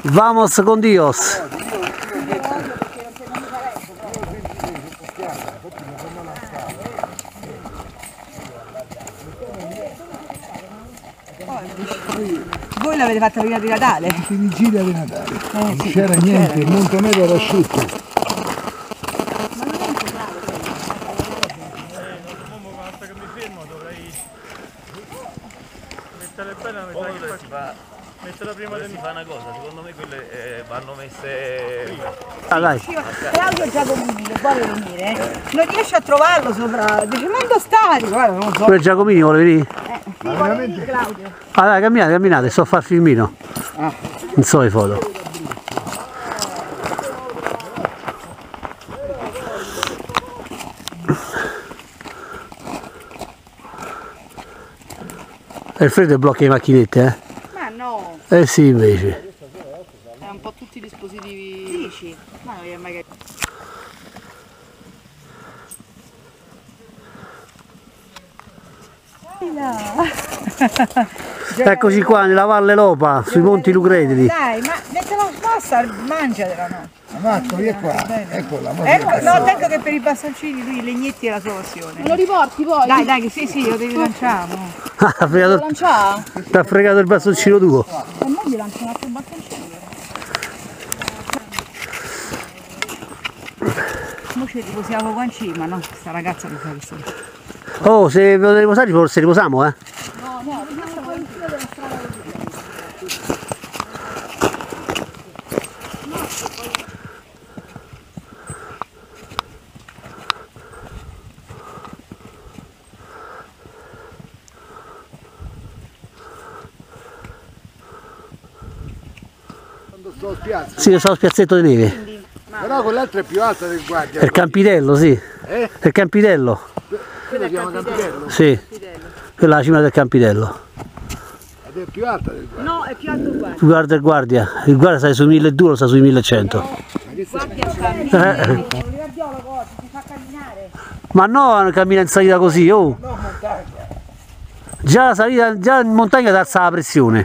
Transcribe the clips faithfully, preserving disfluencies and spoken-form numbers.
Vamos con Dios. Voi l'avete fatta prima di Natale? Di vigilia di Natale. Eh, non sì, c'era niente, il Montenegro era asciutto. Ma non è importante. Basta che mi fermo, dovrei mettere bene la metà che si fa. Metterla prima di si fa una cosa, secondo me quelle eh, vanno messe. Ah, dai. Claudio Giacomini non vuole venire, eh? Non riesce a trovarlo sopra, dice ma dove stai? Guarda, non so. Pure Giacomini vuole venire? Eh, sì, vuole venire Claudio. Ah dai, camminate, camminate, sto a fare il filmino. Ah. Non so le foto. È il freddo e blocca le macchinette, eh? Ma no, Eh sì, invece. è un po' tutti i dispositivi. Dici? Ma non è mai che. Eccoci qua nella Valle Lopa, sui Monti Lucretidi. Dai, ma mettela basta, mangiatela, no? Ammazzo, via qua. Eccola, Ecco, no, ecco che per i bastoncini lui i legnetti è la sua passione. Me lo riporti poi? Dai, dai, che sì, sì, lo devi lanciare. Ah, ha fregato, Lanciare? ti ha fregato il bastoncino tuo. E mo gli lancio un altro bastoncino. Mo ci riposiamo qua in cima, no? Questa ragazza lo fa questo. Oh, se volete riposare, forse riposiamo, eh? No, no, rimane poi in filo della strada così. Quando sto a spiazzo. Sì, io sono al piazzetto di neve. Però quell'altro è più alto del guardia. È il Campitello, sì. Eh? È il Campitello. Quello si chiama Campitello. Sì. Quella è la cima del Campitello. Ed è più alta del guardia. No, è più alto guarda. Guarda il guardia. Il guardia sta sui milleduecento, sta sui millecento. Ma che stai? Eh. Ma no, cammina in salita così, oh. No, montagna. Già la salita, già in montagna ti alza la pressione.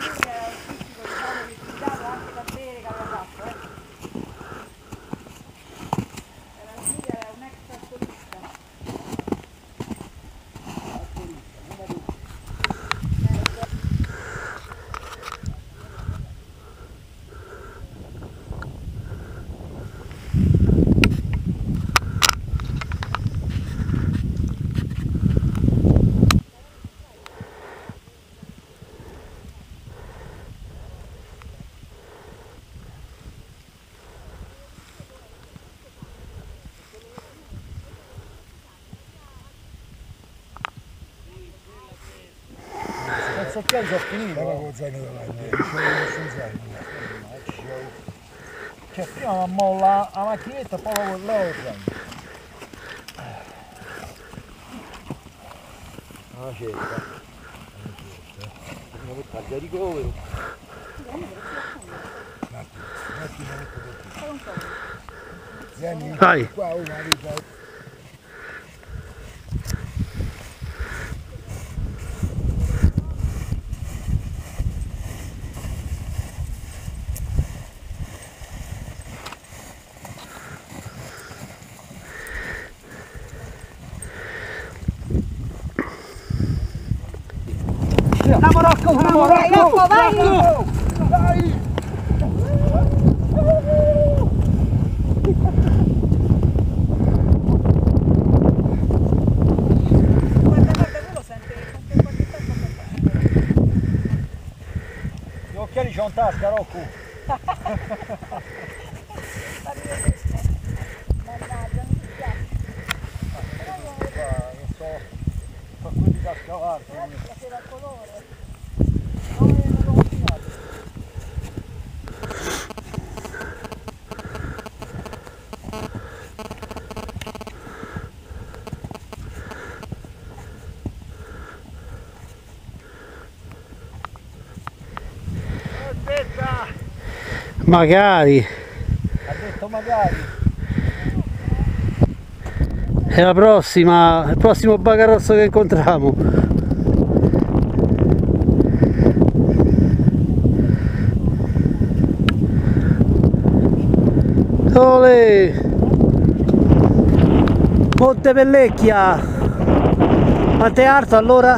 Senza occhiali sono finito. Guarda con zaino davanti. Cioè prima molla la macchinetta, poi con lei zaino. Ah, cerca. Prima per tagliare i coveri. Vai. Qua una vita. Andiamo Rocco, andiamo vai Rocco, vai! Dai! Guarda, guarda, quello sente che qualche tempo. Gli occhiali c'ho in tasca, Rocco! Mannaggia, mi dispiace. Non so, sono quelli da scavare. Piaceva il colore. No, non l'ho cucinato. Aspetta! Magari. Ha detto magari. È la prossima, il prossimo bagarozzo che incontriamo. Olè! Monte Pellecchia! Quanto è alto allora?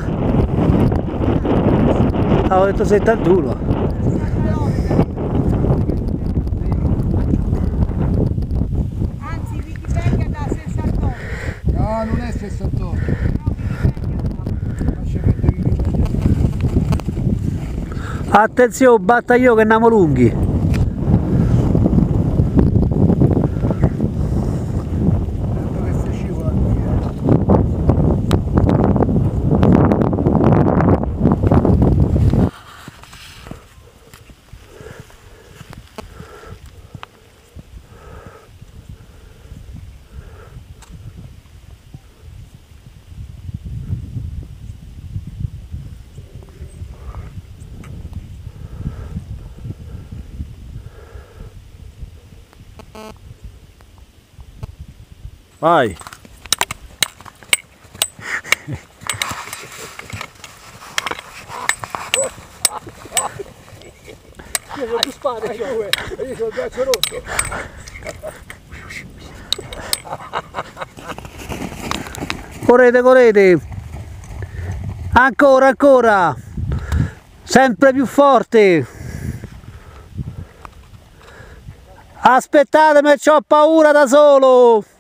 Ah, ho detto settantuno. Anzi, Wikipedia da sessantotto. No, non è sessantotto. Attenzione, battaglio che andiamo lunghi. Vai! Io ho due spade, io ho il braccio rotto. Correte, correte! Ancora, ancora! Sempre più forte! Aspettatemi, c'ho paura da solo!